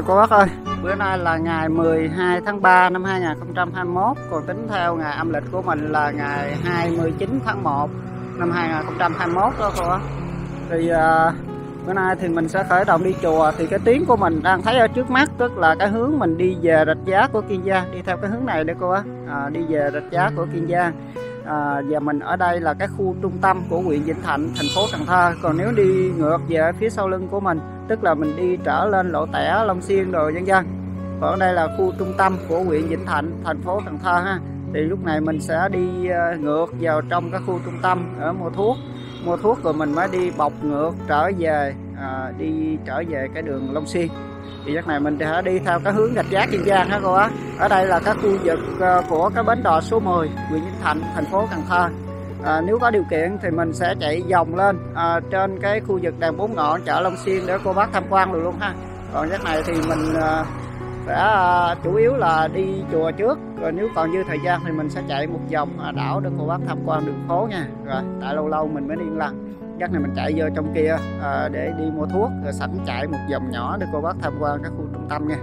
Rồi cô bác ơi, bữa nay là ngày 12 tháng 3 năm 2021, còn tính theo ngày âm lịch của mình là ngày 29 tháng 1 năm 2021 đó cô bác. Thì bữa nay thì mình sẽ khởi động đi chùa. Thì cái tuyến của mình đang thấy ở trước mắt, tức là cái hướng mình đi về Rạch Giá của Kiên Giang, đi theo cái hướng này đấy cô bác, đi về Rạch Giá của Kiên Giang. Và mình ở đây là cái khu trung tâm của huyện Vĩnh Thạnh, thành phố Cần Thơ. Còn nếu đi ngược về phía sau lưng của mình, tức là mình đi trở lên Lộ Tẻ, Long Xuyên rồi vân vân. Còn đây là khu trung tâm của huyện Vĩnh Thạnh, thành phố Cần Thơ ha. Thì lúc này mình sẽ đi ngược vào trong cái khu trung tâm ở mua thuốc rồi mình mới đi bọc ngược trở về, đi trở về cái đường Long Xuyên. Thì lúc này mình sẽ đi theo cái hướng Rạch Giá Kiên Giang ha cô á. Ở đây là các khu vực của cái bến đò số 10 huyện Vĩnh Thạnh, thành phố Cần Thơ. Nếu có điều kiện thì mình sẽ chạy vòng lên trên cái khu vực đèn 4 ngọn chợ Long Xuyên để cô bác tham quan được luôn ha. Còn cái này thì mình sẽ chủ yếu là đi chùa trước, rồi nếu còn dư thời gian thì mình sẽ chạy một vòng đảo để cô bác tham quan đường phố nha. Rồi tại lâu lâu mình mới đi một lần. Chắc này mình chạy vô trong kia để đi mua thuốc, rồi sẵn chạy một vòng nhỏ để cô bác tham quan các khu trung tâm nha.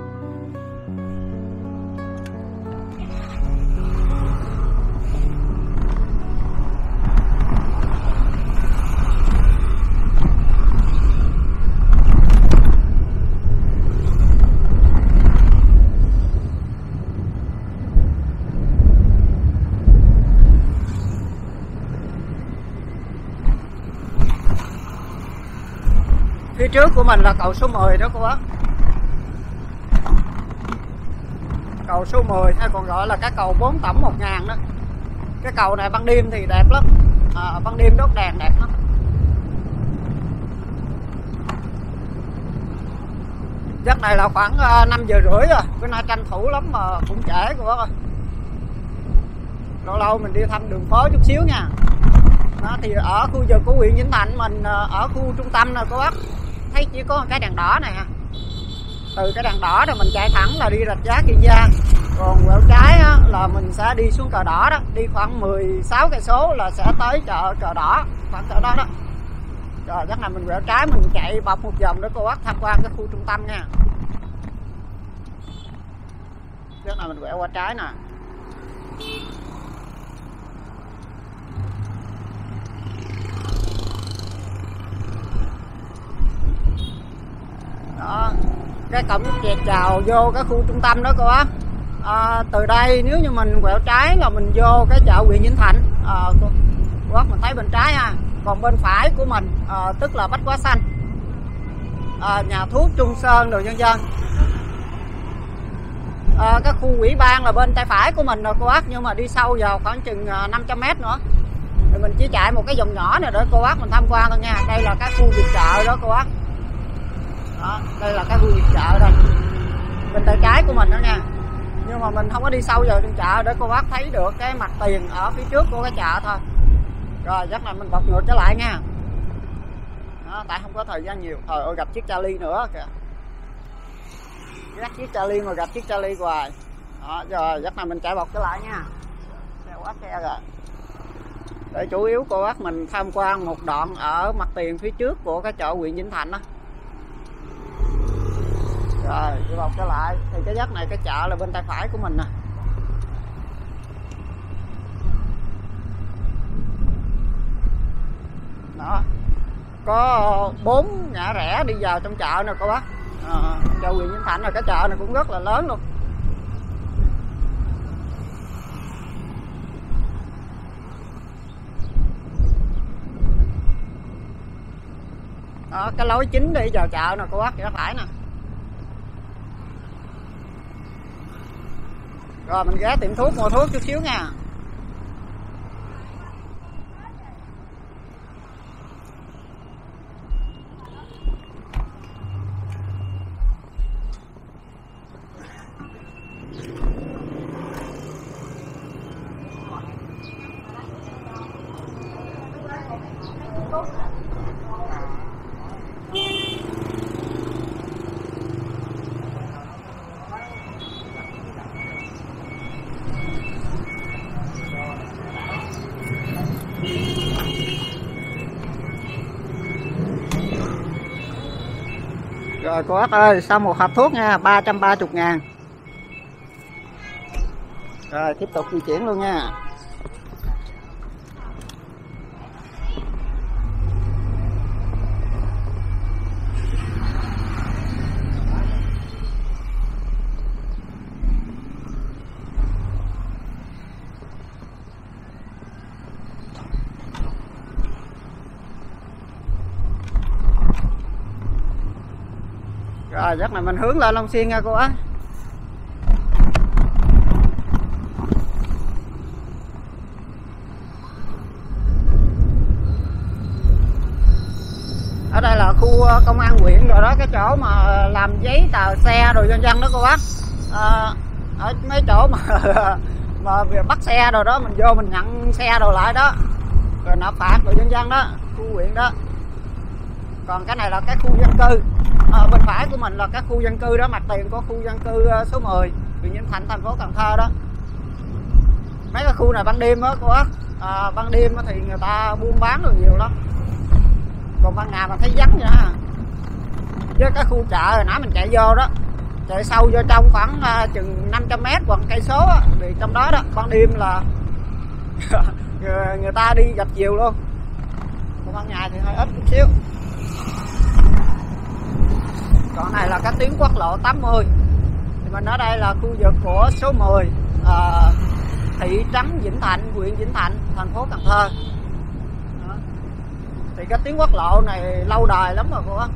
Phía trước của mình là cầu số 10 đó cô bác. Cầu số 10 hay còn gọi là cái cầu 4 tổng 1000 đó. Cái cầu này ban đêm thì đẹp lắm, ban đêm đốt đèn đẹp lắm. Giấc này là khoảng 5 giờ rưỡi rồi, bữa nay tranh thủ lắm mà cũng trễ cô bác ơi. Lâu lâu mình đi thăm đường phố chút xíu nha. Đó, thì ở khu vực của huyện Vĩnh Thạnh mình, ở khu trung tâm nè cô bác, thấy chỉ có cái đèn đỏ này ha. Từ cái đèn đỏ rồi mình chạy thẳng là đi Rạch Giá Kiên Giang. Còn quẹo trái á, là mình sẽ đi xuống cờ đỏ đó, đi khoảng 16 cây số là sẽ tới chợ cờ đỏ, khoảng cỡ đó đó. Rồi chắc là mình quẹo trái mình chạy bọc một vòng để cô bác tham quan cái khu trung tâm nha. Chắc là mình quẹo qua trái nè. Đó, cái cổng chẹt chào vô cái khu trung tâm đó cô bác. Từ đây nếu như mình quẹo trái là mình vô cái chợ huyện Vĩnh Thạnh, cô bác mình thấy bên trái ha. Còn bên phải của mình tức là Bách Hóa Xanh, nhà thuốc Trung Sơn rồi vân vân. Cái khu ủy ban là bên tay phải của mình rồi cô bác, nhưng mà đi sâu vào khoảng chừng 500 m nữa thì mình chỉ chạy một cái vòng nhỏ này để cô bác mình tham quan thôi nha. Đây là cái khu vực chợ đó cô bác. Đó, đây là cái khu vực chợ đây, bên tay trái của mình đó nha. Nhưng mà mình không có đi sâu vào trong chợ để cô bác thấy được cái mặt tiền ở phía trước của cái chợ thôi. Rồi chắc là mình bật ngược trở lại nha. Đó, tại không có thời gian nhiều. Trời ơi, gặp chiếc Charlie nữa kìa. Gắt chiếc Charlie mà gặp chiếc Charlie hoài. Đó, rồi chắc là mình chạy bọc trở lại nha. Xe quá xe rồi. Để chủ yếu cô bác mình tham quan một đoạn ở mặt tiền phía trước của cái chợ huyện Vĩnh Thạnh đó. Rồi đi bọc trở lại. Thì cái dắt này cái chợ là bên tay phải của mình nè. Đó, có 4 ngã rẽ đi vào trong chợ nè cô bác. Chợ huyện Vĩnh Thạnh là cái chợ này cũng rất là lớn luôn. Đó, cái lối chính đi vào chợ nè cô bác, rẽ phải nè. Rồi mình ghé tiệm thuốc mua thuốc chút xíu nha. Rồi cô bác ơi, xong một hộp thuốc nha, 330.000. Rồi tiếp tục di chuyển luôn nha. Rồi chắc là mình hướng lên Long Xuyên nha cô á. Ở đây là khu công an huyện rồi đó, cái chỗ mà làm giấy tờ xe rồi dân dân đó cô bác. Ở mấy chỗ mà bắt xe rồi đó, mình vô mình nhận xe rồi lại đó, rồi nộp phạt rồi dân dân đó, khu huyện đó. Còn cái này là cái khu dân cư. Bên phải của mình là cái khu dân cư đó, mặt tiền có khu dân cư số 10 huyện Vĩnh Thạnh, thành phố Cần Thơ đó. Mấy cái khu này ban đêm đó cô bác, ban đêm thì người ta buôn bán rồi nhiều lắm, còn ban ngày mà thấy vắng vậy ha. Với cái khu chợ hồi nãy mình chạy vô đó, chạy sâu vô trong khoảng chừng 500m hoặc cây số á, thì trong đó đó ban đêm là người ta đi dập chiều luôn, còn ban ngày thì hơi ít chút xíu. Còn này là cái tuyến quốc lộ 80, thì mình ở đây là khu vực của số 10, thị trấn Vĩnh Thạnh, huyện Vĩnh Thạnh, thành phố Cần Thơ đó. Thì cái tuyến quốc lộ này lâu đời lắm rồi cô bác.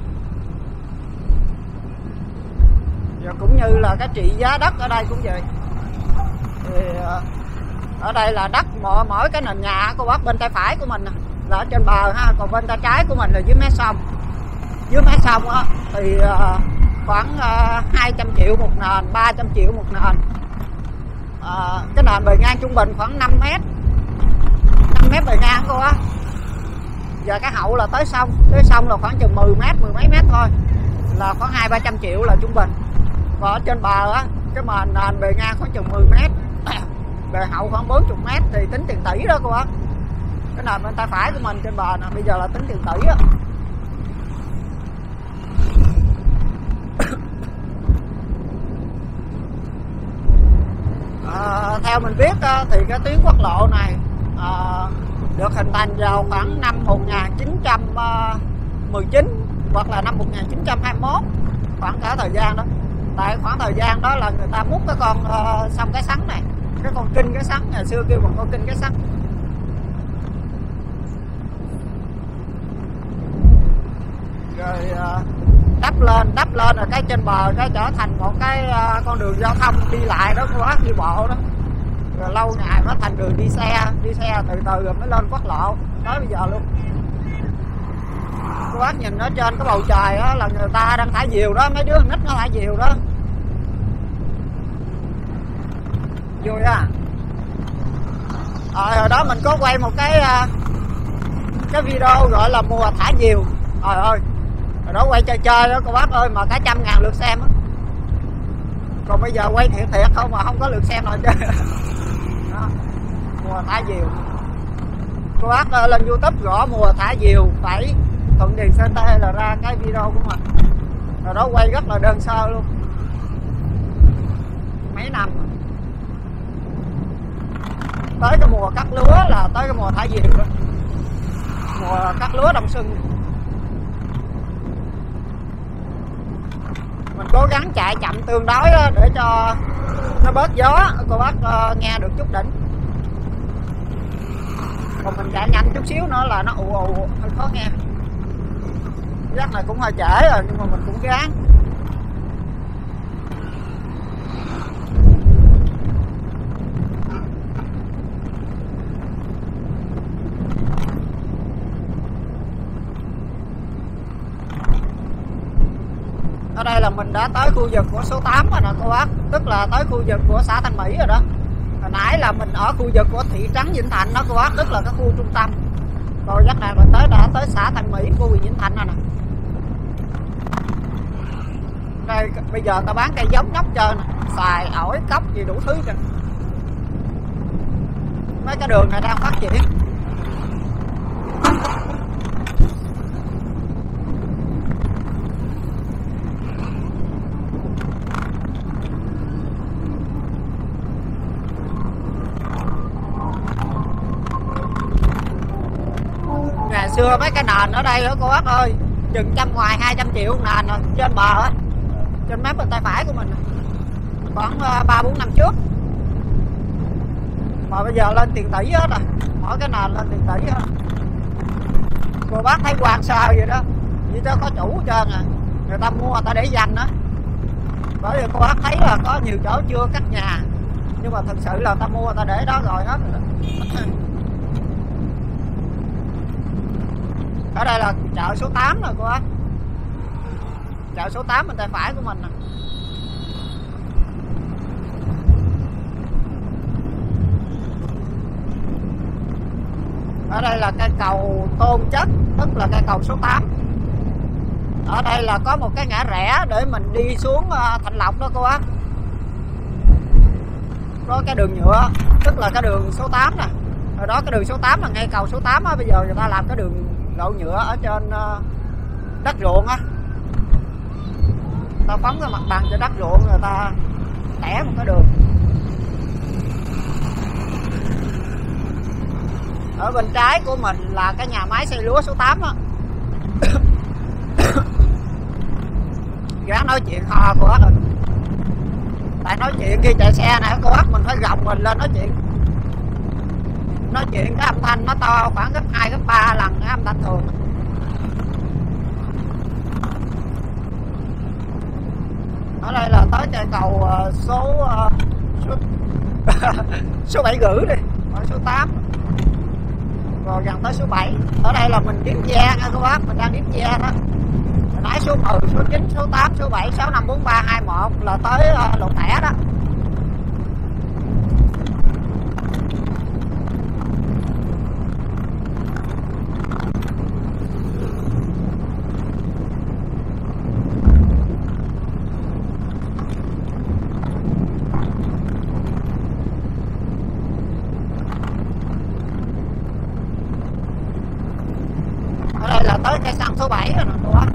Và cũng như là cái trị giá đất ở đây cũng vậy. Thì ở đây là đất mỗi cái nền nhà cô bác, bên tay phải của mình là ở trên bờ ha, còn bên tay trái của mình là dưới mé sông. Dưới mé sông á thì khoảng 200 triệu một nền, 300 triệu một nền. Cái nền bề ngang trung bình khoảng 5m bề ngang cô á. Và cái hậu là tới sông là khoảng chừng 10 mấy mét thôi, là khoảng 200-300 triệu là trung bình. Còn ở trên bờ á, cái nền bề ngang khoảng chừng 10m, bề hậu khoảng 40m thì tính tiền tỷ đó cô á. Cái nền bên tay phải của mình trên bờ nè, bây giờ là tính tiền tỷ á. Theo mình biết thì cái tuyến quốc lộ này được hình thành vào khoảng năm 1919 hoặc là năm 1921, khoảng cả thời gian đó. Tại khoảng thời gian đó là người ta múc cái con sông Cái Sắn này, cái con Kinh Cái Sắn, ngày xưa kêu bằng con Kinh Cái Sắn. Rồi đắp lên rồi cái trên bờ cái trở thành một cái con đường giao thông đi lại đó cô bác, đi bộ đó. Rồi lâu ngày nó thành đường đi xe từ từ rồi mới lên quốc lộ tới bây giờ luôn. Cô bác nhìn ở trên cái bầu trời đó là người ta đang thả diều đó, mấy đứa con nít nó thả diều đó, vui á. Hồi đó mình có quay một cái video gọi là mùa thả diều. Trời ơi, rồi đó quay chơi đó cô bác ơi, mà cả 100.000 lượt xem á. Còn bây giờ quay thiệt không mà không có lượt xem nào chơi. Đó, mùa thả diều. Cô bác lên YouTube gõ mùa thả diều phải Thuận Điền CT là ra cái video của mình. Rồi đó quay rất là đơn sơ luôn, mấy năm rồi. Tới cái mùa cắt lúa là tới cái mùa thả diều đó, mùa cắt lúa đông xuân. Mình cố gắng chạy chậm tương đối đó để cho nó bớt gió, cô bác nghe được chút đỉnh. Còn mình chạy nhanh chút xíu nữa là nó ù hơi khó nghe. Chắc này cũng hơi trễ rồi nhưng mà mình cũng gắng. Ở đây là mình đã tới khu vực của số 8 rồi nè cô bác, tức là tới khu vực của xã Thanh Mỹ rồi đó. Hồi nãy là mình ở khu vực của thị trấn Vĩnh Thạnh đó cô bác, tức là cái khu trung tâm. Rồi chắc này mình đã tới xã Thanh Mỹ của huyện Vĩnh Thạnh rồi nè. Đây bây giờ ta bán cây giống nhóc trơn nè, xài, ổi, cóc gì đủ thứ trơn. Mấy cái đường này đang phát triển. xưa mấy cái nền ở đây đó cô bác ơi, chừng trăm ngoài 200 triệu nền rồi, trên bờ á, trên mép bên tay phải của mình, khoảng 3-4 năm trước. Mà bây giờ lên tiền tỷ hết rồi, mỗi cái nền lên tiền tỷ hết. Cô bác thấy quan sơ vậy đó, vậy đó có chủ hết trơn à, người ta mua người ta để dành đó. Bởi vì cô bác thấy là có nhiều chỗ chưa cắt nhà, nhưng mà thực sự là người ta mua người ta để đó rồi hết rồi. Ở đây là chợ số 8 rồi cô bác, chợ số 8 bên tay phải của mình nè. Ở đây là cây cầu Tôn Chất, tức là cây cầu số 8. Ở đây là có một cái ngã rẽ để mình đi xuống Thạnh Lộc đó cô bác. Có cái đường nhựa, tức là cái đường số 8 nè. Rồi đó, cái đường số 8 là ngay cầu số 8 á. Bây giờ người ta làm cái đường lộ nhựa ở trên đất ruộng á. Người ta phóng cái mặt bằng cho đất ruộng, người ta tẻ một cái đường. Ở bên trái của mình là cái nhà máy xây lúa số 8 á. Gán nói chuyện hò của bác rồi. Tại nói chuyện khi chạy xe này cô bác mình phải gồng mình lên nói chuyện. Nói chuyện cái âm thanh nó to khoảng gấp 2, gấp 3 lần cái âm thanh thường. Ở đây là tới cây cầu số 7,5 đi, ở số 8. Rồi gần tới số 7. Ở đây là mình điểm ve nha cô bác, mình đang điểm ve đó. Mình nãy số 10, số 9, số 8, số 7, 6, 5, 4, 3, 2, 1 là tới Lột Tẻ đó. Ở đây là tới cây xăng số 7 rồi nè cô bác.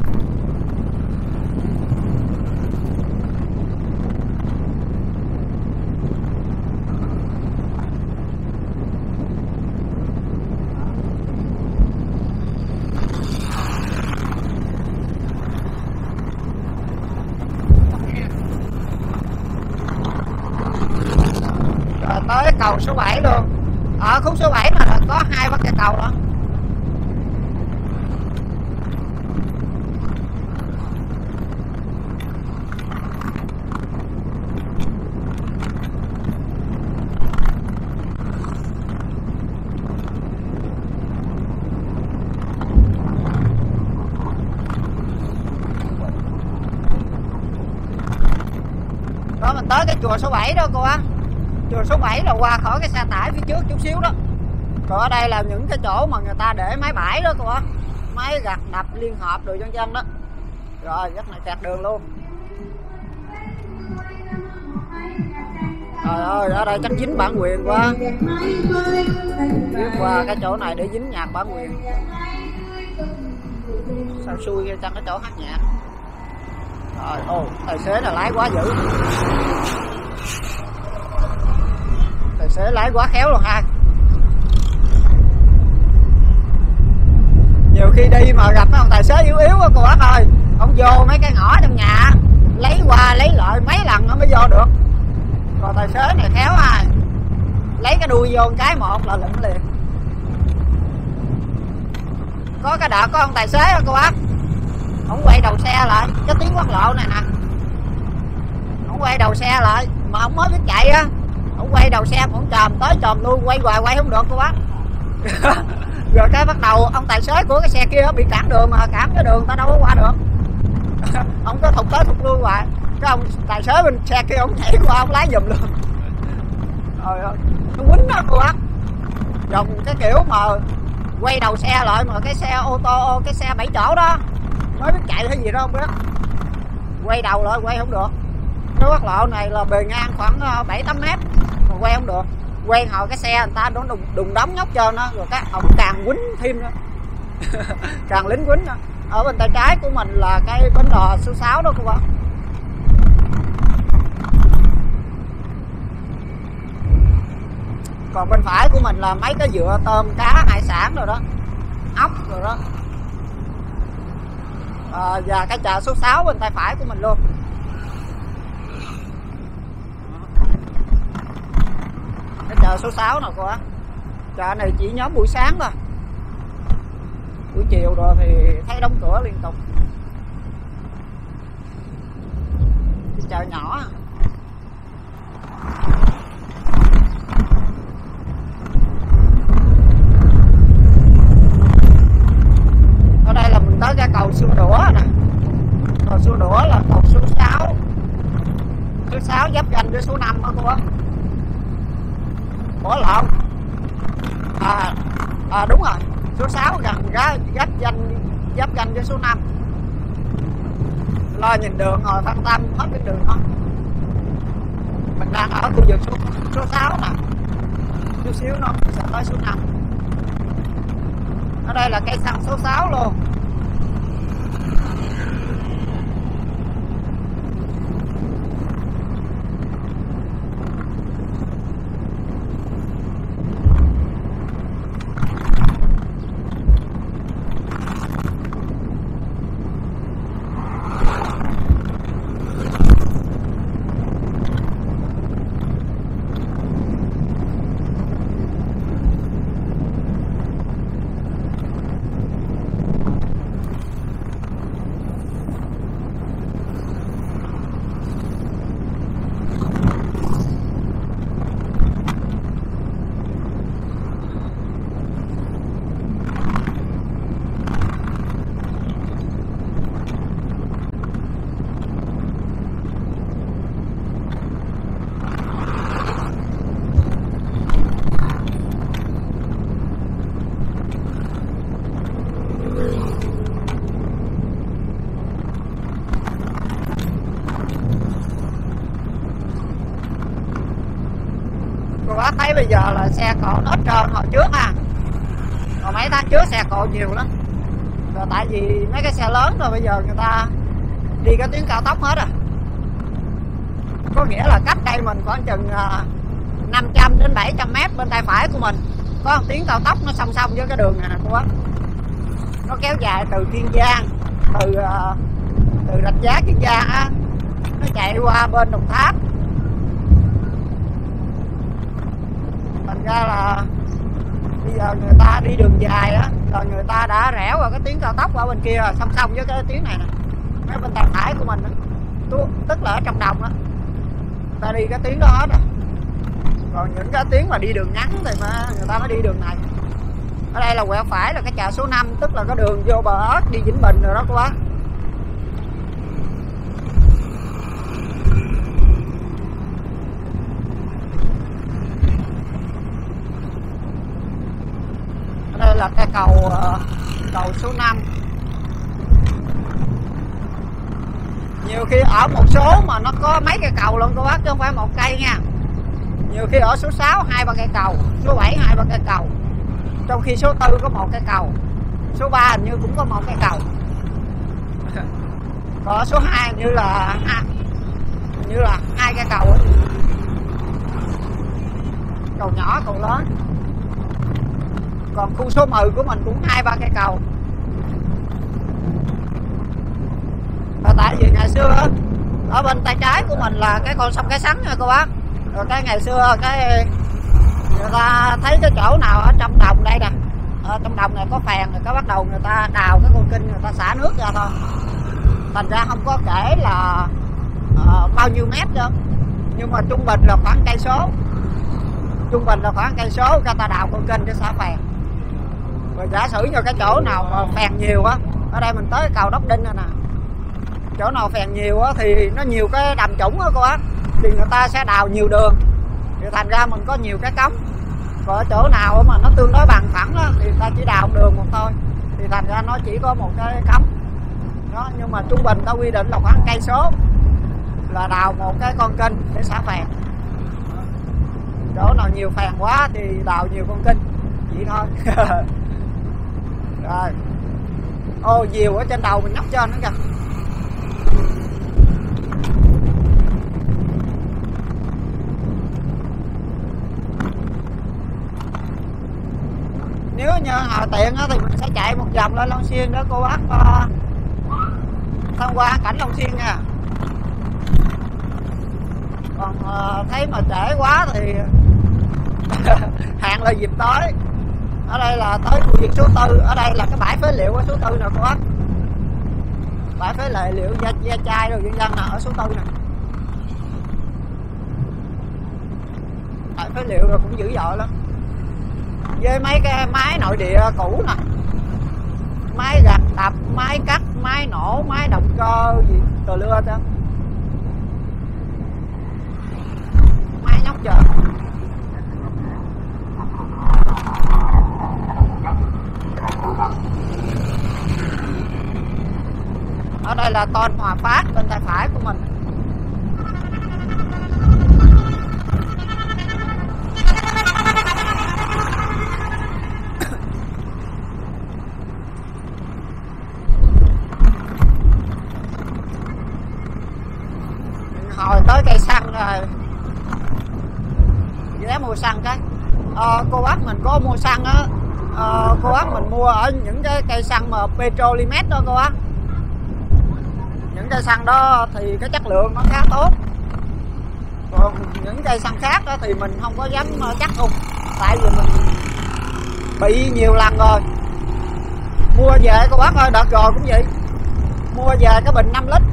Rồi tới cầu số 7 luôn. Ở khúc số 7 mà có 2 bắt cây cầu đó. Đó mình tới cái chùa số 7 đó cô á. Chùa số 7 là qua khỏi cái xe tải phía trước chút xíu đó. Còn ở đây là những cái chỗ mà người ta để máy bãi đó cô á. Máy gặt đập liên hợp đồ chân chân đó. Rồi rất này kẹt đường luôn. Trời ơi, ở đây chắc dính bản quyền quá. Biết qua cái chỗ này để dính nhạc bản quyền. Sao xui kia trong cái chỗ hát nhạc. Rồi, ô, tài xế là lái quá dữ. Tài xế lái quá khéo luôn ha. Nhiều khi đi mà gặp mấy ông tài xế yếu yếu á cô bác ơi, ông vô mấy cái ngõ trong nhà lấy qua lấy lại mấy lần nó mới vô được. Còn tài xế này khéo à, lấy cái đuôi vô cái một là lựng liền. Có cái đợt có ông tài xế đó cô bác, ông quay đầu xe lại cái tiếng quốc lộ này nè, ông quay đầu xe lại mà ông mới biết chạy á, ông quay đầu xe cũng chòm tới chòm lui, quay hoài quay không được cô bác. Rồi cái bắt đầu ông tài xế của cái xe kia bị cản đường, mà cản cái đường ta đâu có qua được. Ông có thụt tới thụt lui hoài, cái ông tài xế bên xe kia ông nhảy qua ông lái giùm luôn. Trời ơi, nó quýnh đó cô bác, dòng cái kiểu mà quay đầu xe lại mà cái xe ô tô, cái xe 7 chỗ đó mới biết chạy hay gì đó không biết, quay đầu lại quay không được. Cái quốc lộ này là bề ngang khoảng 7-8 mét mà quay không được, quen hồi cái xe người ta nó đùng đóng nhóc trơn đó, rồi cái ông càng quýnh thêm nữa. Càng lính quýnh nữa. Ở bên tay trái của mình là cái bến đò số 6 đó các bạn. Còn bên phải của mình là mấy cái dựa tôm cá hải sản rồi đó. ốc rồi đó. Và cái chợ số 6 bên tay phải của mình luôn. Cái chợ số 6 nào cô á. Chợ này chỉ nhóm buổi sáng thôi, buổi chiều rồi thì thấy đóng cửa liên tục. Cái chợ nhỏ. Ở đây là mình tới cái cầu Xuân Đũa nè. Cầu Xuân Đũa là cầu số 6. Số 6 giáp ranh với số 5 đó cô á. Bỏ lộn. Đúng rồi, số 6 gần giáp ranh với số 5. Lo nhìn đường rồi phân tâm hết cái đường đó. Mình đang ở khu vực số 6 nè. Chút xíu nó sẽ tới số 5. Ở đây là cây xăng số 6 luôn. Bác thấy bây giờ là xe cộ ít trơn hồi trước ha. Còn mấy tháng trước xe cộ nhiều lắm. Rồi tại vì mấy cái xe lớn rồi bây giờ người ta đi cái tuyến cao tốc hết à. Có nghĩa là cách đây mình khoảng chừng 500 đến 700 mét bên tay phải của mình có một tuyến cao tốc nó song song với cái đường này nè cô bác. Nó kéo dài từ Kiên Giang, từ Rạch Giá Kiên Giang á, nó chạy qua bên Đồng Tháp. Thành ra là bây giờ người ta đi đường dài á, rồi người ta đã rẽ vào cái tuyến cao tốc ở bên kia song song với cái tuyến này nè, mấy bên tay phải của mình đó. Tức là ở trong đồng đó, người ta đi cái tuyến đó hết rồi. Còn những cái tuyến mà đi đường ngắn thì mà người ta mới đi đường này. Ở đây là quẹo phải là cái chợ số 5, tức là cái đường vô Bờ Ớt đi Vĩnh Bình rồi đó cô bác. Đây là cái cầu số 5. Nhiều khi ở một số mà nó có mấy cây cầu luôn cô bác, chứ không phải một cây nha. Nhiều khi ở số 6 2-3 cây cầu, số 7 2-3 cây cầu. Trong khi số 4 có một cây cầu, số 3 hình như cũng có một cây cầu. Còn ở số 2 hình như là 2 cây cầu ấy. Cầu nhỏ, cầu lớn. Còn khu số 10 của mình cũng 2-3 cây cầu. Và tại vì ngày xưa ở bên tay trái của mình là cái con sông Cái Sắn nha cô bác. Rồi cái ngày xưa cái người ta thấy cái chỗ nào ở trong đồng đây nè, ở trong đồng này có phèn rồi có bắt đầu người ta đào cái con kênh, người ta xả nước ra thôi. Thành ra không có kể là bao nhiêu mét nữa, nhưng mà trung bình là khoảng cây số. Trung bình là khoảng cây số người ta đào con kênh để xả phèn. Rồi giả sử như cái chỗ nào mà phèn nhiều á, ở đây mình tới cầu Đốc Đinh rồi nè, chỗ nào phèn nhiều á thì nó nhiều cái đầm trũng á cô bác, thì người ta sẽ đào nhiều đường, thì thành ra mình có nhiều cái cống. Còn ở chỗ nào mà nó tương đối bằng phẳng á thì người ta chỉ đào đường một thôi, thì thành ra nó chỉ có một cái cống đó. Nhưng mà trung bình ta quy định là khoảng cây số là đào một cái con kênh để xả phèn. Chỗ nào nhiều phèn quá thì đào nhiều con kênh, vậy thôi. Rồi, ô diều ở trên đầu mình nhóc trên nữa kìa. Nếu như hồi tiện á thì mình sẽ chạy một vòng lên Long Xuyên để cô bác tham quan cảnh Long Xuyên nha. Còn thấy mà trễ quá thì hẹn là dịp tới. Ở đây là tới khu vực số 4, ở đây là cái bãi phế liệu ở số 4 nè cô bác. Bãi phế liệu da chai rồi dân dân nè, ở số 4 nè. Bãi phế liệu rồi cũng dữ dội lắm. Với mấy cái máy nội địa cũ nè, máy gặt đập, máy cắt, máy nổ, máy động cơ gì tờ lưa chứ, máy nhóc chờ. Ở đây là Tôn Hòa Phát bên tay phải của mình. Hồi tới cây xăng rồi, ghé mua xăng cái cô bác mình có mua xăng á, cô bác mình mua ở những cái cây xăng mà Petrolimex đó cô bác. Những cây xăng đó thì cái chất lượng nó khá tốt, còn những cây xăng khác đó thì mình không có dám chắc không, tại vì mình bị nhiều lần rồi. Mua về cô bác ơi, đợt rồi cũng vậy, mua về cái bình 5 lít.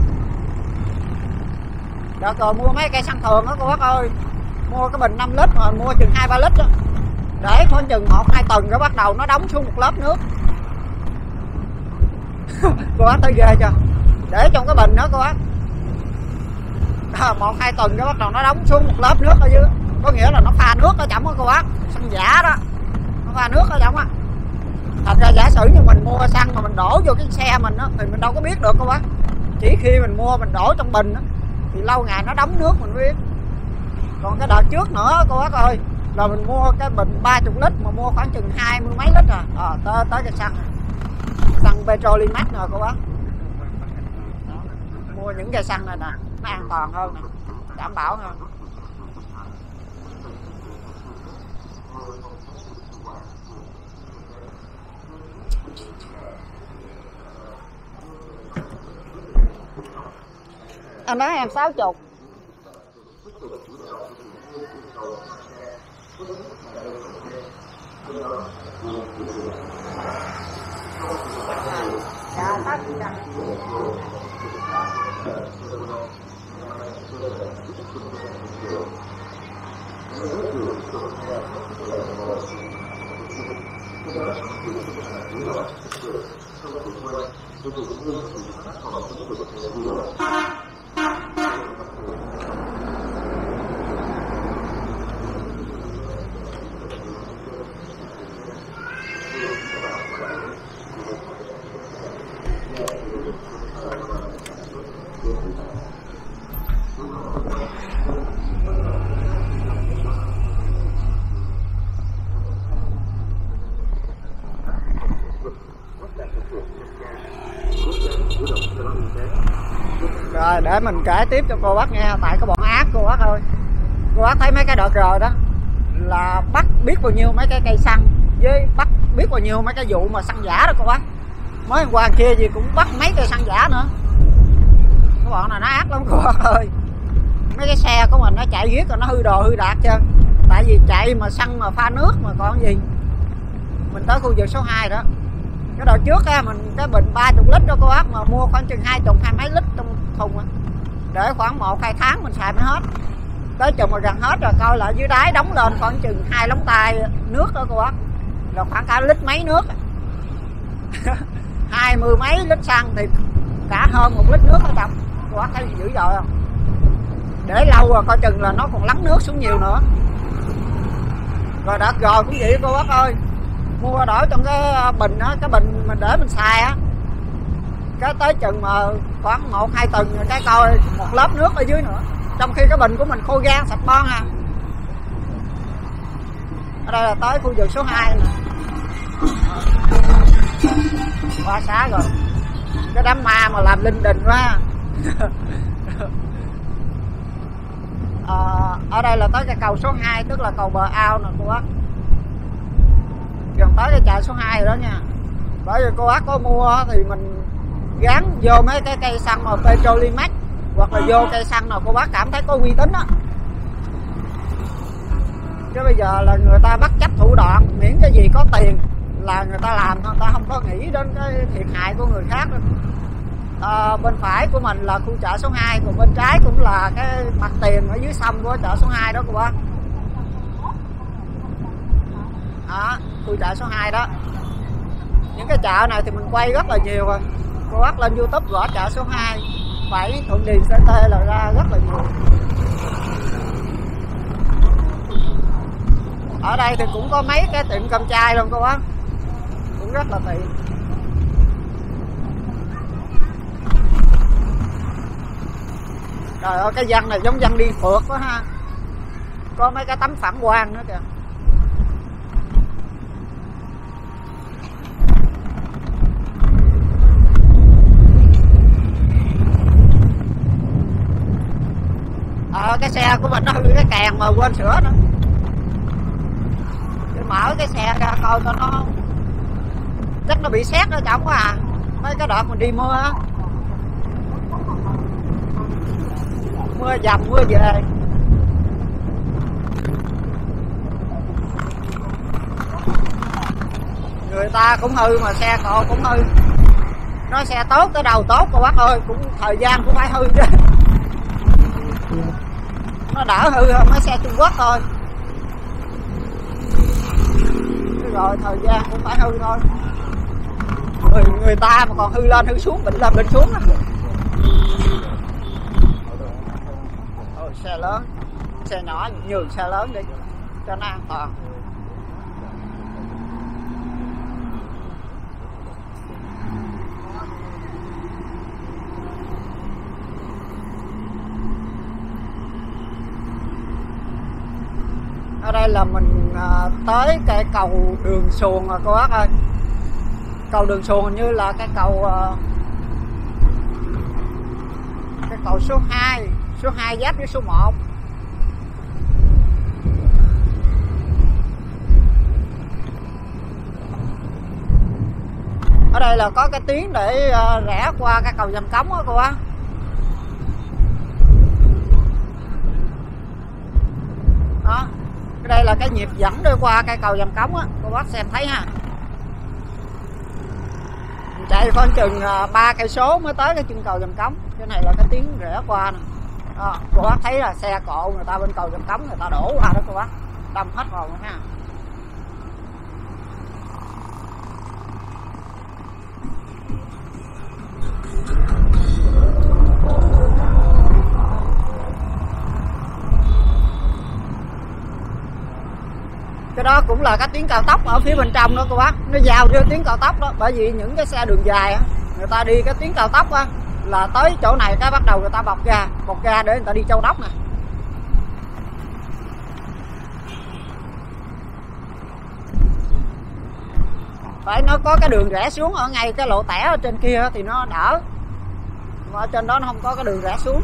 Đợt rồi mua mấy cây xăng thường đó cô bác ơi, mua cái bình 5 lít mà mua chừng 2-3 lít đó, để khoảng chừng 1-2 tuần cái bắt đầu nó đóng xuống một lớp nước. Cô bác thấy ghê chưa, để trong cái bình đó cô bác 1-2 tuần cái bắt đầu nó đóng xuống một lớp nước ở dưới, có nghĩa là nó pha nước ở trong đó cô bác, xăng giả đó, nó pha nước ở trong á. Thành ra giả sử như mình mua xăng mà mình đổ vô cái xe mình đó, thì mình đâu có biết được cô bác, chỉ khi mình mua mình đổ trong bình đó, thì lâu ngày nó đóng nước mình biết. Còn cái đợt trước nữa cô bác ơi, là mình mua cái bình 30 lít mà mua khoảng chừng 20 mấy lít tới cái xăng Petrolimex nè cô bác. Mua những cây xăng này nè, nó an toàn hơn nè, đảm bảo hơn. Anh nói em 60. Dạ, tắt đi. Rồi để mình kể tiếp cho cô bác nghe, tại cái bọn ác cô bác ơi. Cô bác thấy mấy cái đợt rồi đó là bắt biết bao nhiêu mấy cái cây xăng, với bắt biết bao nhiêu mấy cái vụ mà xăng giả đó cô bác. Mới hôm qua kia gì cũng bắt mấy cây xăng giả nữa. Cái bọn này nó ác lắm cô bác ơi. Mấy cái xe của mình nó chạy riết rồi nó hư đồ hư đạt chứ. Tại vì chạy mà xăng mà pha nước mà còn gì. Mình tới khu vực số 2 đó. Cái đợt trước á, mình cái bình 30 lít đó cô bác, mà mua khoảng chừng 20 mấy lít trong thùng á, để khoảng 1-2 tháng mình xài mới hết. Tới chừng mà gần hết rồi coi lại dưới đáy đóng lên khoảng chừng 2 lóng tay nước đó cô bác, là khoảng cả lít mấy nước. 20 mấy lít xăng thì cả hơn 1 lít nước ở trong. Cô bác thấy dữ dội không? Để lâu rồi coi chừng là nó còn lắng nước xuống nhiều nữa. Rồi đợt rồi cũng vậy cô bác ơi, mua đổi trong cái bình đó, cái bình mình để mình xài á, cái tới chừng mà khoảng 1-2 tuần cái coi một lớp nước ở dưới nữa, trong khi cái bình của mình khô gan sạch bon ha. Ở đây là tới khu vực số 2 nè, qua xá rồi, cái đám ma mà làm linh đình quá. Ở đây là tới cái cầu số 2, tức là cầu bờ ao nè cô bác. gần tới cái chợ số 2 rồi đó nha. Bởi vì cô bác có mua thì mình gắn vô mấy cái cây xăng mà Petrolimax hoặc là vô cây xăng nào cô bác cảm thấy có uy tín đó. Chứ bây giờ là người ta bất chấp thủ đoạn, miễn cái gì có tiền là người ta làm thôi, người ta không có nghĩ đến cái thiệt hại của người khác đâu. Bên phải của mình là khu chợ số 2, còn bên trái cũng là cái mặt tiền ở dưới sông của chợ số 2 đó cô bác. Đó, khu chợ số 2 đó. Những cái chợ này thì mình quay rất là nhiều rồi. Cô bác lên YouTube gõ chợ số 2 7 Thuận Điền CT là ra rất là nhiều. Ở đây thì cũng có mấy cái tiệm cơm chay luôn cô bác, cũng rất là tiện. Trời ơi, cái dân này giống dân đi phượt quá ha. Có mấy cái tấm phản quang nữa kìa. Cái xe của mình nó hư cái kèn mà quên sửa nữa. Để mở cái xe ra coi coi nó chắc nó bị sét ở trong quá à. Mấy cái đợt mình đi mưa á, mưa dầm mưa về. Người ta cũng hư mà xe cộ cũng hư. Nói xe tốt tới đầu tốt cô bác ơi, cũng thời gian cũng phải hư chứ. Nó đỡ hư hơn mấy xe Trung Quốc thôi. Rồi thời gian cũng phải hư thôi. Người ta mà còn hư lên hư xuống, bệnh lên bệnh xuống á. Xe lớn, xe nhỏ nhường xe lớn đi cho nó an toàn. Ở đây là mình tới cái cầu Đường Xuồng rồi cô bác ơi. Cầu Đường Xuồng hình như là cái cầu số 2, số 2 giáp với số 1. Ở đây là có cái tuyến để rẽ qua cái cầu Giàm Cống đó cô bác. Đó, đây là cái nhịp dẫn đi qua cây cầu Giàm Cống á, cô bác xem thấy ha. Mình chạy khoảng chừng 3 cây số mới tới cái chân cầu Giàm Cống. Cái này là cái tuyến rẽ qua nè. Đó, cô bác thấy là xe cộ người ta bên cầu Giàm Cống người ta đổ qua đó cô bác, đâm hết vào nữa ha. Cái đó cũng là cái tuyến cao tốc ở phía bên trong đó cô bác, nó vào vô tuyến cao tốc đó. Bởi vì những cái xe đường dài á, người ta đi cái tuyến cao tốc á là tới chỗ này cái bắt đầu người ta bọc ga để người ta đi Châu Đốc nè. Phải nó có cái đường rẽ xuống ở ngay cái lộ tẻ ở trên kia thì nó đỡ, mà ở trên đó nó không có cái đường rẽ xuống.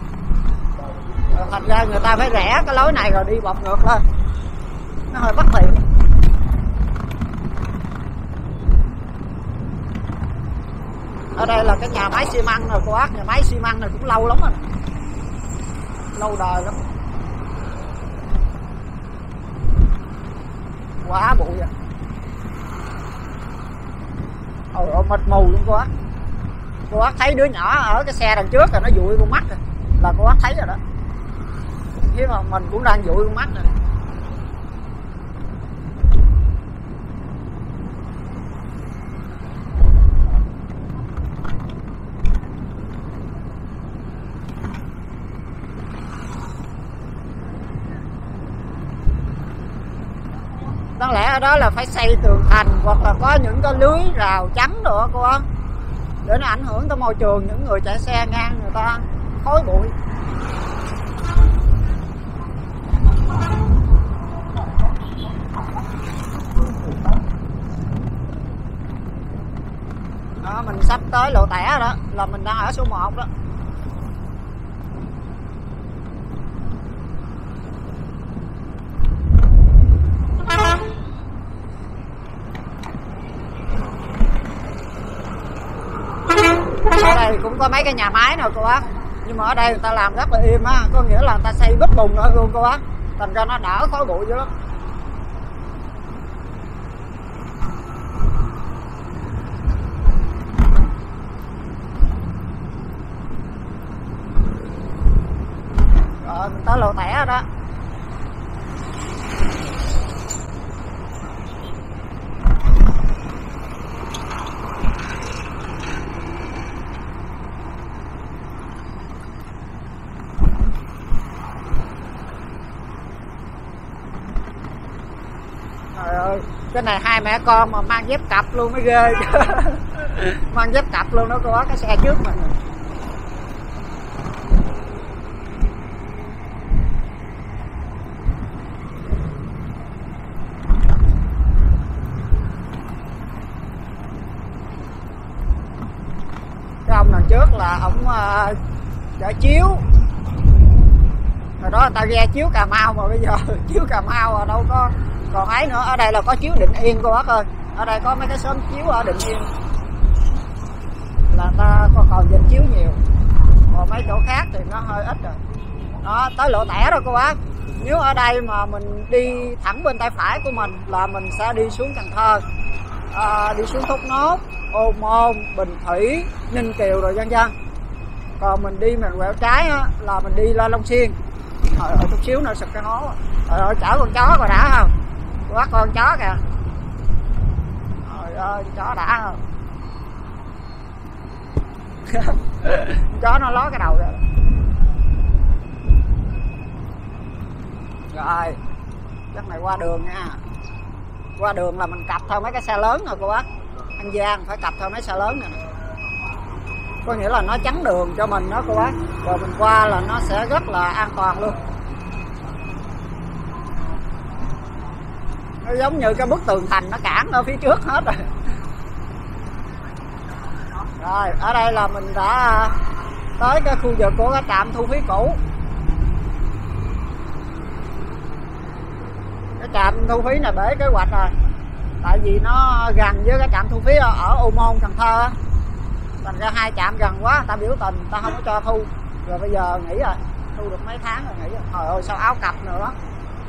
Thành ra người ta phải rẽ cái lối này rồi đi bọc ngược lên, nó hơi bất tiện. Ở đây là cái nhà máy xi măng rồi cô bác. Nhà máy xi măng này cũng lâu lắm rồi, lâu đời lắm, quá bụi vậy. Ôi mịt mù luôn cô bác. Cô bác thấy đứa nhỏ ở cái xe đằng trước là nó dụi con mắt rồi, là cô bác thấy rồi đó. Thế mà mình cũng đang dụi con mắt rồi. Đáng lẽ ở đó là phải xây tường thành hoặc là có những cái lưới rào chắn nữa cô bác, để nó ảnh hưởng tới môi trường, những người chạy xe ngang người ta khói bụi. Đó, mình sắp tới lộ tẻ rồi đó, là mình đang ở số 1 đó. đây cũng có mấy cái nhà máy nào cô bác, nhưng mà ở đây người ta làm rất là im á, có nghĩa là người ta xây bít bùng nữa luôn cô bác, thành ra nó đỡ khói bụi dữ lắm. Rồi mình tới Lộ Tẻ rồi đó. Trời ơi, cái này hai mẹ con mà mang dép cặp luôn mới ghê chứ. Mang dép cặp luôn đó cô bác, cái xe trước mình. Cái ông đằng trước là ổng chở chiếu. Hồi đó người ta ghe chiếu Cà Mau mà bây giờ chiếu Cà Mau ở đâu có còn ấy nữa. Ở đây là có chiếu Định Yên cô bác ơi, ở đây có mấy cái xóm chiếu ở Định Yên là ta còn dành chiếu nhiều, còn mấy chỗ khác thì nó hơi ít rồi. Đó, tới Lộ Tẻ rồi cô bác. Nếu ở đây mà mình đi thẳng bên tay phải của mình là mình sẽ đi xuống Cần Thơ, đi xuống Thốt Nốt, Ô Môn, Bình Thủy, Ninh Kiều rồi vân vân. Còn mình đi mình quẹo trái á, là mình đi lên Long Xuyên. Rồi chút xíu nữa sụp cái hố. Rồi chở con chó rồi đã không? Cô bác con chó kìa. Trời ơi, chó đã không? Chó nó ló cái đầu rồi. Rồi, chắc này qua đường nha. Qua đường là mình cặp theo mấy cái xe lớn rồi cô bác. An Giang phải cặp theo mấy xe lớn này. Có nghĩa là nó chắn đường cho mình đó cô bác. Rồi mình qua là nó sẽ rất là an toàn luôn. Nó giống như cái bức tường thành nó cản ở phía trước hết rồi. Rồi, ở đây là mình đã tới cái khu vực của cái trạm thu phí cũ. Cái trạm thu phí này bể kế hoạch rồi. Tại vì nó gần với cái trạm thu phí ở Ô Môn, Cần Thơ á. Thành ra hai trạm gần quá, người ta biểu tình, người ta không có cho thu. Rồi bây giờ nghỉ rồi, thu được mấy tháng rồi nghỉ rồi. Trời ơi sao áo cặp nữa đó.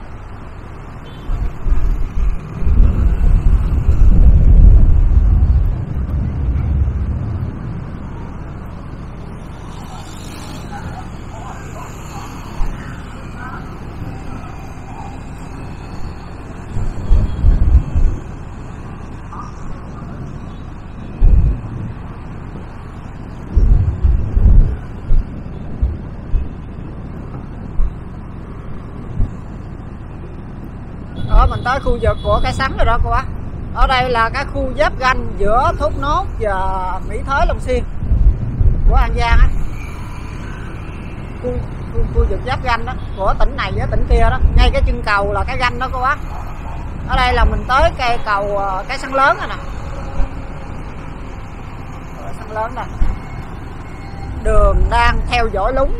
Đó, mình tới khu vực của cái Sắn rồi đó cô bác. Ở đây là cái khu giáp ranh giữa Thốt Nốt và Mỹ Thới, Long Xuyên của An Giang á. Khu vực giáp ranh đó của tỉnh này với tỉnh kia đó. Ngay cái chân cầu là cái ranh đó cô bác. Ở đây là mình tới cây cầu cái Sắn lớn rồi nè. Cái Sắn lớn nè. Đường đang theo dõi lúng.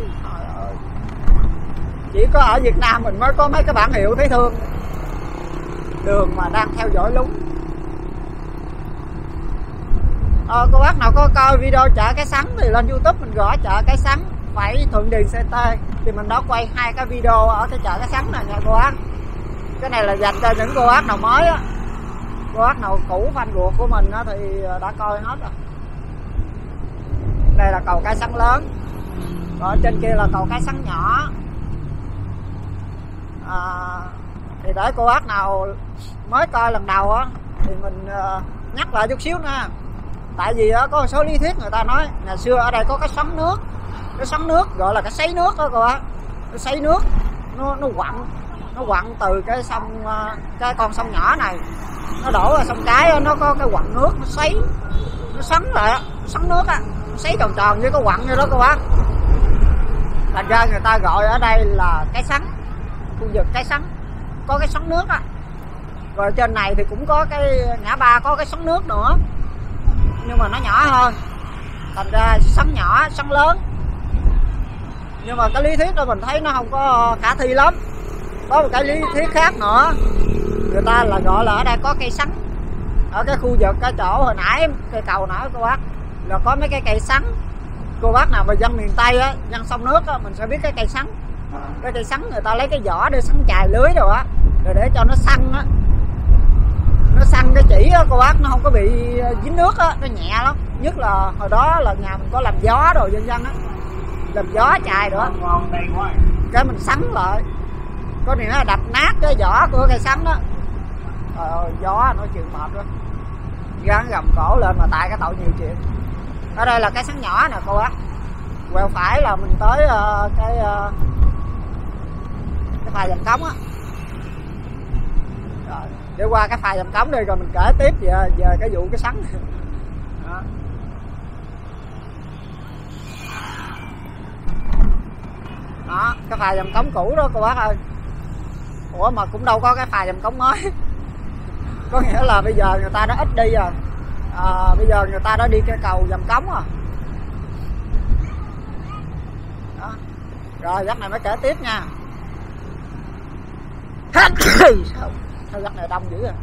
Chỉ có ở Việt Nam mình mới có mấy cái bản hiệu thấy thương. Đường mà đang theo dõi lúng. Cô bác nào có coi video chợ cái Sắn thì lên YouTube mình gõ chợ cái Sắn phải Thuận Điền CT thì mình đã quay hai cái video ở cái chợ cái Sắn này nha cô bác. Cái này là dành cho những cô bác nào mới á, cô bác nào cũ fan ruột của mình á thì đã coi hết rồi. Đây là cầu cái Sắn lớn, ở trên kia là cầu cái Sắn nhỏ. Thì để cô bác nào mới coi lần đầu á thì mình nhắc lại chút xíu nha. Tại vì có một số lý thuyết người ta nói ngày xưa ở đây có cái xoắn nước. Cái xoắn nước gọi là cái sấy nước đó cô bác. Cái sấy nước nó quặn từ cái sông, cái con sông nhỏ này nó đổ vào sông Cái, nó có cái quặn nước nó sấy, nó xoắn lại, xoắn nước á, nó sấy tròn tròn với cái quặn như đó cô bác. Thành ra người ta gọi ở đây là cái Sắn, khu vực cái Sắn có cái xoắn nước á. Rồi trên này thì cũng có cái ngã ba có cái xoắn nước nữa, nhưng mà nó nhỏ hơn, thành ra Sắn nhỏ Sắn lớn. Nhưng mà cái lý thuyết đó mình thấy nó không có khả thi lắm. Có một cái lý thuyết khác nữa, người ta là gọi là ở đây có cây sắn. Ở cái khu vực cái chỗ hồi nãy cây cầu nãy cô bác là có mấy cái cây sắn, cô bác nào mà dân miền Tây á, dân sông nước á, mình sẽ biết cái cây sắn. Cái cây sắn người ta lấy cái vỏ để sắn chài lưới rồi á, rồi để cho nó săn á, nó săn cái chỉ á cô bác, nó không có bị dính nước á, nó nhẹ lắm. Nhất là hồi đó là nhà mình có làm gió rồi dân dân á, làm gió chài nữa, cái mình sắn lại, có nghĩa là đập nát cái vỏ của cây sắn đó. Gió nó chịu mệt đó, gắn gầm cổ lên mà tại cái tội nhiều chuyện. Ở đây là cái sắn nhỏ nè cô bác, quẹo phải là mình tới cái phà Dầm Cống á. Rồi, để qua cái phà Dầm Cống đi rồi mình kể tiếp về cái vụ cái sắn. Đó. Đó, cái phà Dầm Cống cũ đó cô bác ơi. Ủa mà cũng đâu có cái phà Dầm Cống mới. Có nghĩa là bây giờ người ta đã ít đi rồi. Bây giờ người ta đã đi cái cầu Dầm Cống rồi. Đó. Rồi giấc này mới kể tiếp nha. Sao giấc này đông dữ rồi.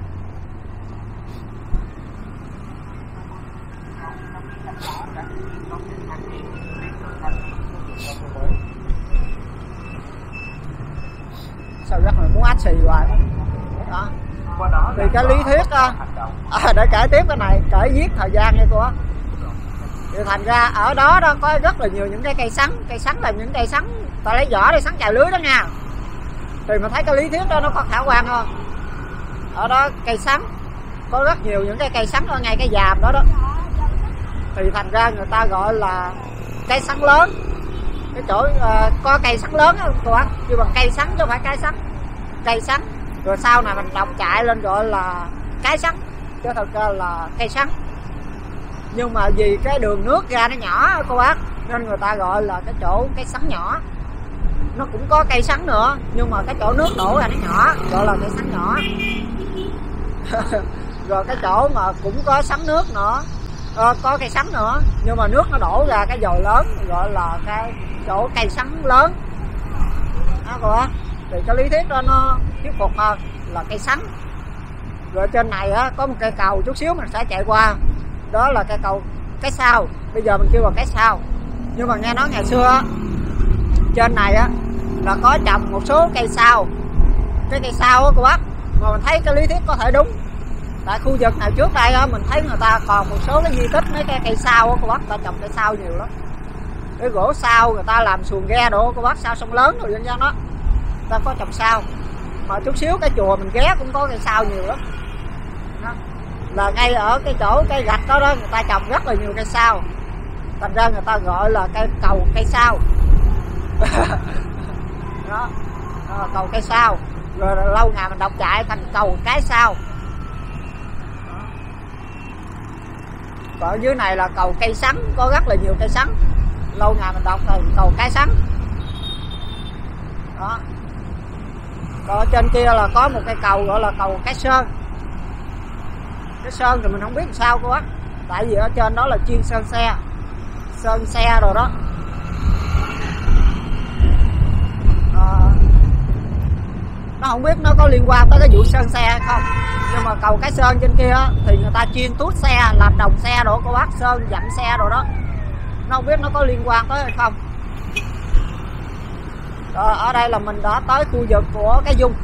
Sao giấc này muốn ách xì hoài. Đó. Thì cái lý thuyết để kể tiếp cái này, kể giết thời gian nha cô á. Thì thành ra ở đó có rất là nhiều những cái cây sắn là những cây sắn ta lấy vỏ để sắn chài lưới đó nha. Thì mình thấy cái lý thuyết đó nó có khả quan không? Ở đó cây sắn có rất nhiều những cái cây sắn ở ngay cái giàm đó đó. Thì thành ra người ta gọi là cây sắn lớn. Cái chỗ có cây sắn lớn đó cô bác, chứ bằng cây sắn chứ không phải cái sắn. Cây sắn. Rồi sau này mình đọc chạy lên gọi là cái sắn, chứ thật ra là cây sắn. Nhưng mà vì cái đường nước ra nó nhỏ cô bác, nên người ta gọi là cái chỗ cây sắn nhỏ. Nó cũng có cây sắn nữa, nhưng mà cái chỗ nước đổ ra nó nhỏ, gọi là cây sắn nhỏ. Rồi cái chỗ mà cũng có sắn nước nữa, có cây sắn nữa, nhưng mà nước nó đổ ra cái dồi lớn, gọi là cái chỗ cây sắn lớn. Đó cô bác. Thì cái lý thuyết đó nó thuyết phục hơn là cây sắn. Rồi trên này á, có một cây cầu chút xíu mình sẽ chạy qua, đó là cây cầu cái sao, bây giờ mình kêu là cái sao. Nhưng mà nghe nói ngày xưa á, trên này á là có trồng một số cây sao. Cái cây sao á cô bác, mà mình thấy cái lý thuyết có thể đúng. Tại khu vực này trước đây á, mình thấy người ta còn một số cái di tích mấy cái cây sao á cô bác, ta trồng cây sao nhiều lắm. Cái gỗ sao người ta làm xuồng ghe đồ cô bác, sao sông lớn rồi dân gian đó, ta có trồng sao. Mà chút xíu cái chùa mình ghé cũng có cây sao nhiều lắm. Đó. Là ngay ở cái chỗ cây gạch đó người ta trồng rất là nhiều cây sao. Thành ra người ta gọi là cây cầu cây sao. Đó. Cầu cây sao. Rồi lâu ngày mình đọc chạy thành cầu cái sao. Đó. Còn ở dưới này là cầu cây sắn, có rất là nhiều cây sắn. Lâu ngày mình đọc là cầu cái sắn. Đó. Còn ở trên kia là có một cây cầu gọi là cầu cái sơn. Cái sơn thì mình không biết làm sao cô bác, tại vì ở trên đó là chuyên sơn xe rồi đó. Nó không biết nó có liên quan tới cái vụ sơn xe hay không, nhưng mà cầu cái sơn trên kia thì người ta chuyên tuốt xe, làm đồng xe đồ cô bác, sơn dặm xe rồi đó. Nó không biết nó có liên quan tới hay không. Rồi, ở đây là mình đã tới khu vực của cái Dung.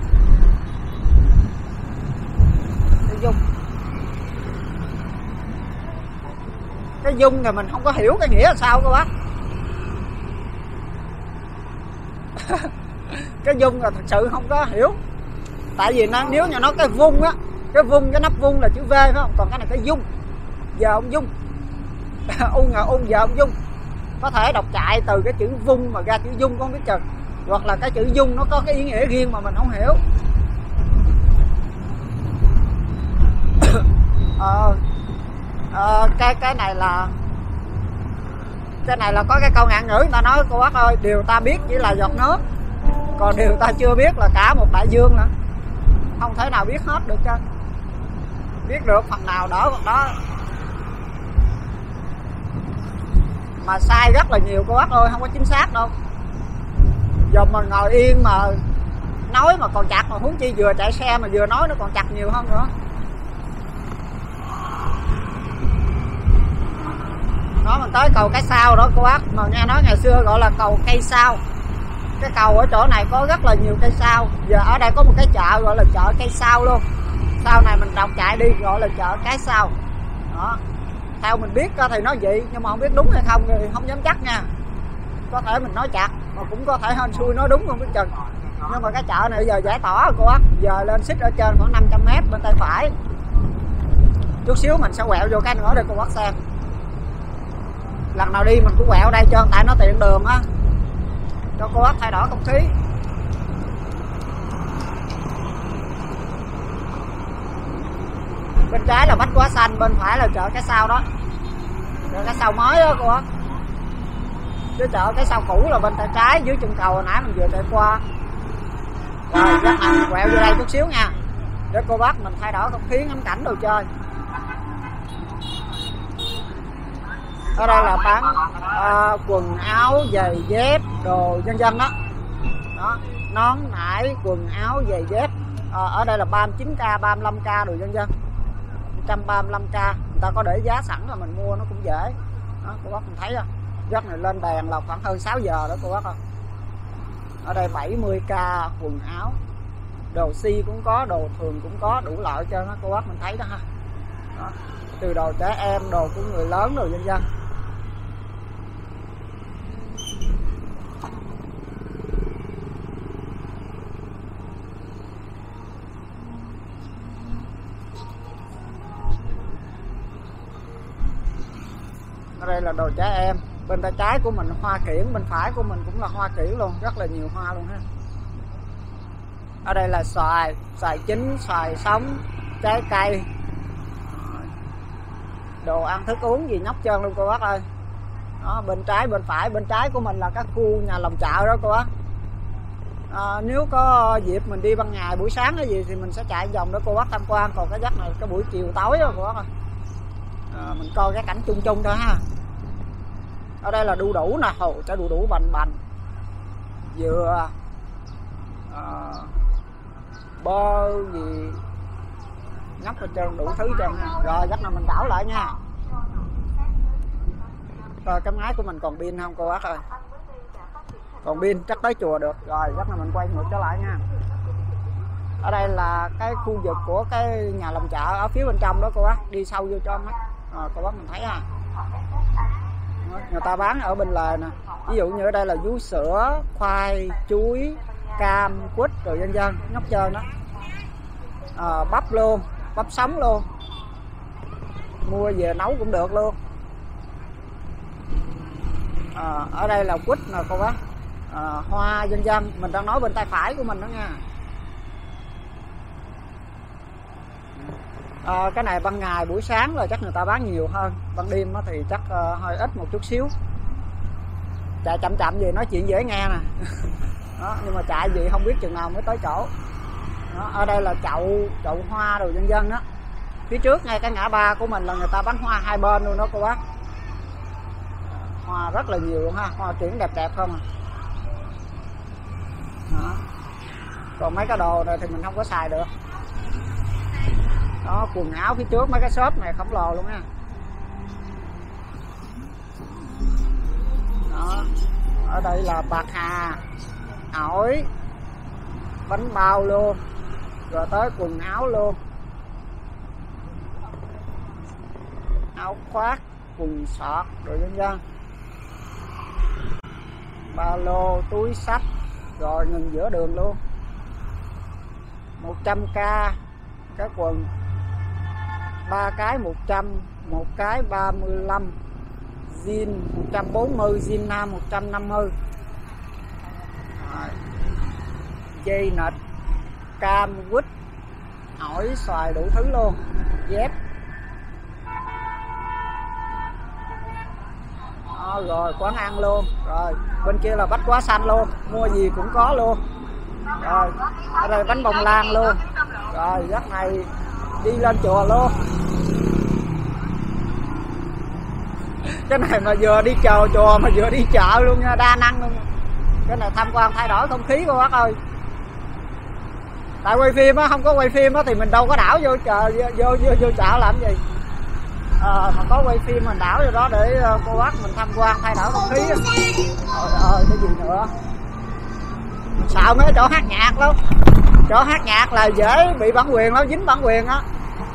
Cái Dung thì mình không có hiểu cái nghĩa là sao các bác. Cái Dung là thật sự không có hiểu. Tại vì nếu như nó cái vung á, cái nắp vung là chữ V phải không? Còn cái này cái Dung, giờ ông Dung. Ung giờ ông Dung. Có thể đọc chạy từ cái chữ vung mà ra chữ Dung không biết chừng. Hoặc là cái chữ Dung nó có cái ý nghĩa riêng mà mình không hiểu. Cái này là có cái câu ngạn ngữ người ta nói cô bác ơi, điều ta biết chỉ là giọt nước, còn điều ta chưa biết là cả một đại dương nữa. Không thể nào biết hết được chứ. Biết được phần nào đỡ phần đó. Mà sai rất là nhiều cô bác ơi, không có chính xác đâu. Giờ mà ngồi yên mà nói mà còn chặt, mà huống chi vừa chạy xe mà vừa nói nó còn chặt nhiều hơn nữa. Nó mình tới cầu Cái Sao đó cô bác, mà nghe nói ngày xưa gọi là cầu Cây Sao. Cái cầu ở chỗ này có rất là nhiều cây sao. Giờ ở đây có một cái chợ gọi là chợ Cây Sao luôn. Sau này mình đọc chạy đi gọi là chợ Cái Sao đó. Theo mình biết thì nó vậy, nhưng mà không biết đúng hay không thì không dám chắc nha. Có thể mình nói chặt, mà cũng có thể hên xui nói đúng không biết chừng. Nhưng mà cái chợ này giờ giải tỏa rồi cô bác. Giờ lên xích ở trên khoảng 500m bên tay phải. Chút xíu mình sẽ quẹo vô cái nữa để cô bác xem. Lần nào đi mình cũng quẹo đây cho, tại nó tiện đường á, cho cô bác thay đổi không khí. Bên trái là Bách Hóa Xanh, bên phải là chợ Cái Sao đó. Chợ Cái Sao mới đó cô bác. Chứ chợ Cái Sao cũ là bên tay trái dưới chân cầu hồi nãy mình vừa chạy qua. Rồi chắc là mình quẹo vô đây chút xíu nha, để cô bác mình thay đổi không khí ngắm cảnh đồ chơi. Ở đây là bán quần áo, giày dép, đồ vân vân đó. Đó, nón, nải, quần áo, giày dép. Ở đây là 39k, 35k đồ vân vân. 135k, người ta có để giá sẵn là mình mua nó cũng dễ. Đó, cô bác mình thấy không? Giấc này lên đèn là khoảng hơn 6 giờ đó cô bác ơi. Ở đây 70k quần áo, đồ si cũng có, đồ thường cũng có, đủ loại cho nó cô bác mình thấy đó ha. Đó, từ đồ trẻ em, đồ của người lớn đồ vân vân. Ở đây là đồ trẻ em, bên tay trái của mình hoa kiển, bên phải của mình cũng là hoa kiển luôn, rất là nhiều hoa luôn ha. Ở đây là xoài, xoài chín, xoài sống, trái cây, đồ ăn thức uống gì nhóc trơn luôn cô bác ơi. Đó, bên trái bên phải, bên trái của mình là các khu nhà lòng chợ đó cô bác. Nếu có dịp mình đi ban ngày buổi sáng cái gì thì mình sẽ chạy vòng để cô bác tham quan, còn cái giấc này cái buổi chiều tối đó cô bác ơi. Mình coi cái cảnh chung chung thôi ha. Ở đây là đu đủ nè, hồ trái đu đủ bành bành, dừa, bơ gì nhóc ở trên đủ thứ trơn ha. Rồi chắc là mình đảo lại nha. Rồi cái máy của mình còn pin không cô bác ơi? Còn pin chắc tới chùa được. Rồi chắc là mình quay ngược trở lại nha. Ở đây là cái khu vực của cái nhà lòng chợ ở phía bên trong đó cô bác, đi sâu vô trong á. Cô bác mình thấy ha. Người ta bán ở bên lề nè, ví dụ như ở đây là vú sữa, khoai, chuối, cam, quýt rồi vân vân nhóc trơn đó. Bắp luôn, bắp sống luôn, mua về nấu cũng được luôn. Ở đây là quýt nè cô bác, hoa vân vân. Mình đang nói bên tay phải của mình đó nha. Cái này ban ngày buổi sáng là chắc người ta bán nhiều hơn, ban đêm thì chắc hơi ít một chút xíu. Chạy chậm chậm gì nói chuyện dễ nghe nè. Đó, nhưng mà chạy gì không biết chừng nào mới tới chỗ. Đó, ở đây là chậu hoa rồi vân vân đó. Phía trước ngay cái ngã ba của mình là người ta bán hoa hai bên luôn đó cô bác. Hoa rất là nhiều luôn ha, hoa kiển đẹp đẹp không à. Đó. Còn mấy cái đồ này thì mình không có xài được. Đó, quần áo phía trước mấy cái shop này khổng lồ luôn ha. Đó, ở đây là bạc hà, ổi, bánh bao luôn, rồi tới quần áo luôn, áo khoác, quần sọt rồi vân vân, ba lô, túi xách, rồi ngừng giữa đường luôn. 100k cái quần, 3 cái 100, một cái 35, jean 140, jean nam 150. Dây nịt, cam, quýt, ổi, xoài đủ thứ luôn. Dép. Rồi quán ăn luôn. Rồi bên kia là Bách Hóa Xanh luôn, mua gì cũng có luôn. Rồi ở đây bánh bông lan luôn. Rồi giấc này đi lên chùa luôn. Cái này mà vừa đi chầu chùa mà vừa đi chợ luôn nha, đa năng luôn. Cái này tham quan thay đổi không khí cô bác ơi. Tại quay phim á, không có quay phim á thì mình đâu có đảo vô chợ, vô chợ làm gì. mà có quay phim mình đảo rồi đó để cô bác mình tham quan thay đổi không khí. Trời ơi cái gì nữa, sợ mấy chỗ hát nhạc lắm, chỗ hát nhạc là dễ bị bản quyền lắm, dính bản quyền á,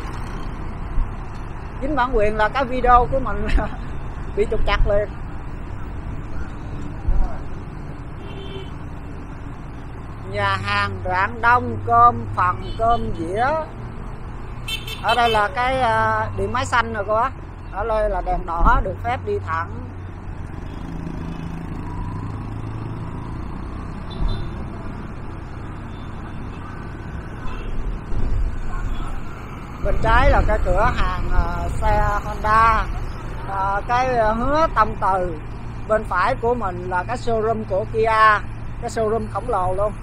dính bản quyền là cái video của mình bị trục chặt liền. Nhà hàng rạng đông, cơm phần, cơm dĩa. Ở đây là cái điện máy xanh rồi cô bác. Ở đây là đèn đỏ được phép đi thẳng. Bên trái là cái cửa hàng xe Honda, cái hứa Tâm Từ. Bên phải của mình là cái showroom của Kia, cái showroom khổng lồ luôn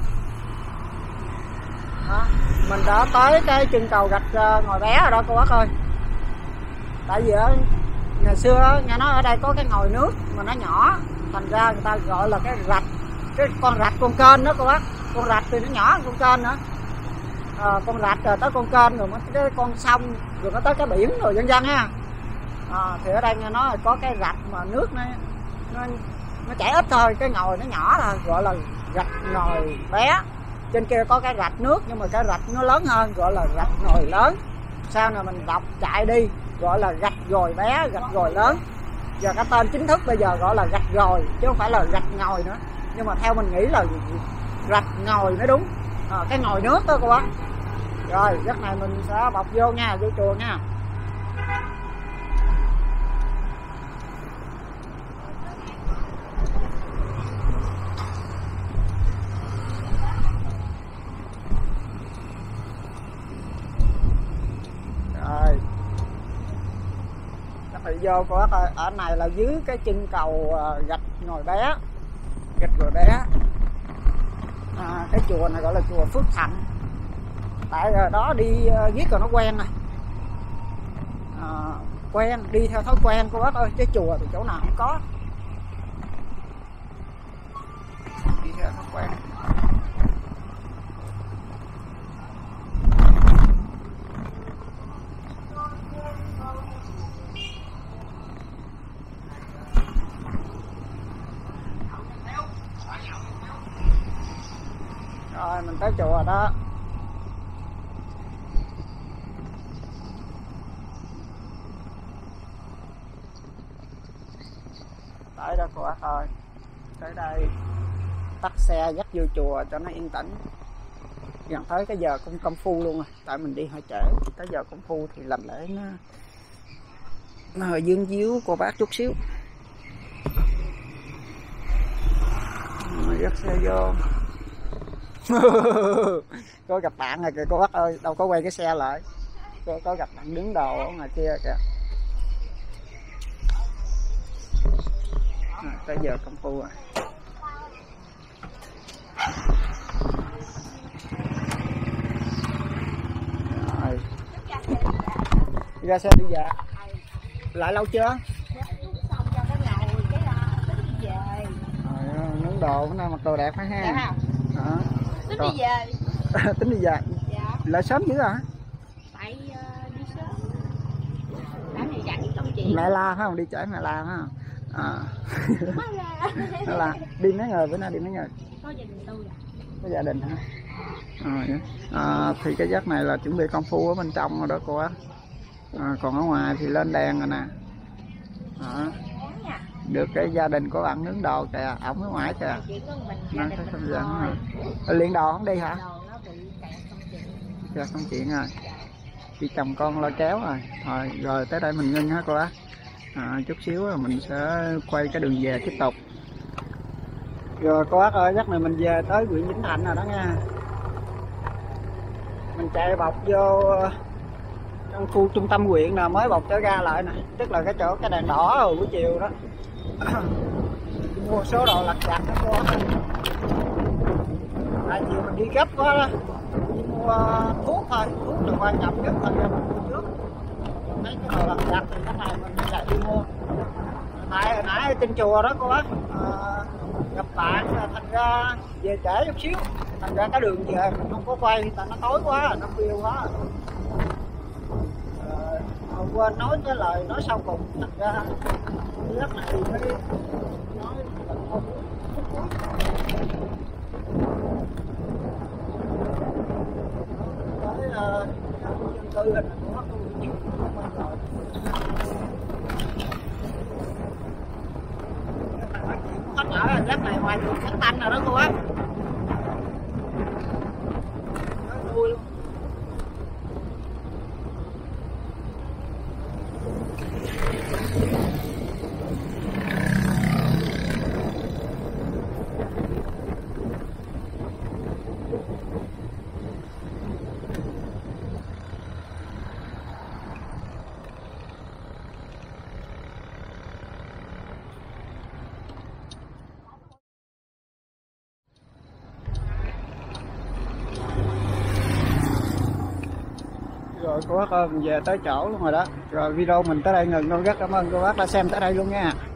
đó. Mình đã tới cái chân cầu gạch Ngòi Bé rồi đó cô bác ơi. Tại vì ngày xưa nghe nói ở đây có cái ngòi nước mà nó nhỏ, thành ra người ta gọi là cái rạch, cái con rạch con kênh đó cô bác. Con rạch thì nó nhỏ hơn con kênh nữa. Con rạch rồi tới con kênh, rồi mới cái con sông, rồi nó tới cái biển rồi vân vân ha. Thì ở đây nghe nói là có cái rạch mà nước nó chảy ít thôi, cái ngòi nó nhỏ thôi, gọi là rạch Ngòi Bé. Trên kia có cái rạch nước nhưng mà cái rạch nó lớn hơn, gọi là rạch Ngòi Lớn. Sau này mình đọc chạy đi gọi là rạch Gòi Bé, rạch Gòi Lớn. Giờ cái tên chính thức bây giờ gọi là rạch Gòi chứ không phải là rạch Ngòi nữa, nhưng mà theo mình nghĩ là rạch Ngòi mới đúng. Cái ngòi nước đó cô bác. Rồi giấc này mình sẽ bọc vô nha, vô chùa nha. Rồi chắc phải vô cô bác ơi. Ở này là dưới cái chân cầu gạch Ngòi Bé, gạch Ngòi Bé. Cái chùa này gọi là chùa Phước Thạnh, tại đó đi viết rồi nó quen rồi. Quen, đi theo thói quen cô bác ơi, chứ chùa thì chỗ nào không có, đi theo thói quen. Rồi mình tới chùa đó. Tới đó cô bác ơi. Tới đây tắt xe dắt vô chùa cho nó yên tĩnh. Gần tới cái giờ công phu luôn rồi. Tại mình đi hơi trễ, tới giờ công phu thì làm lễ nó hơi dương díu cô bác chút xíu. Rồi dắt xe vô. Có gặp bạn rồi kìa cô bác ơi, đâu có quay cái xe lại. Có gặp bạn đứng đầu ở ngoài kia kìa. Tới giờ công phu rồi. Rồi ra xe đi về. Lại lâu chưa? Nướng đồ bữa nay mặc đồ đẹp ha. Dạ. Tính đi về. Tính đi về. Dạ. Lại sớm dữ hả? Tại đi sớm. Đã này dặn công chuyện. Mẹ la phải không? Đi trễ mẹ la phải không? Là đi mấy người, bữa nay đi mấy người? Có gia đình tôi à. Có gia đình hả? Thì cái giấc này là chuẩn bị công phu ở bên trong rồi đó cô á. Còn ở ngoài thì lên đèn rồi nè. Được cái gia đình có ăn nướng đồ kìa, ổng ở ngoài kìa. Nó có không gian rồi. Luyện đồ không đi hả? Kẹt công chuyện rồi. Chị chồng con lo kéo rồi. Rồi tới đây mình ngưng hả cô á. Chút xíu rồi mình sẽ quay cái đường về tiếp tục. Rồi cô bác ơi, giấc này mình về tới huyện Vĩnh Thạnh rồi đó nha. Mình chạy bọc vô trong khu trung tâm huyện nè, mới bọc trở ra lại nè, tức là cái chỗ cái đèn đỏ rồi buổi chiều đó. Mua số đồ lặt vặt đó cô. Tại chiều mình đi gấp quá đó, chỉ mua thuốc thôi, thuốc là quan trọng nhất, thôi ra mình mua trước. Mấy cái đồ lặt vặt thì cái này mình chạy đi mua. Tại hồi nãy trên chùa đó cô bác gặp bạn, thành ra về trễ chút xíu, thành ra cái đường về mình không có quay, tại nó tối quá, nó khuya quá. quên nói cái lời nói sau cùng, thật ra rất này mới nói một phút cuối. Tới dân cư là của hết ở đất này ngoài đường cánh tanh rồi đó cô á. Nuôi luôn. Rồi cô bác ơi, mình về tới chỗ luôn rồi đó. Rồi video mình tới đây ngừng luôn. Rất cảm ơn cô bác đã xem tới đây luôn nha.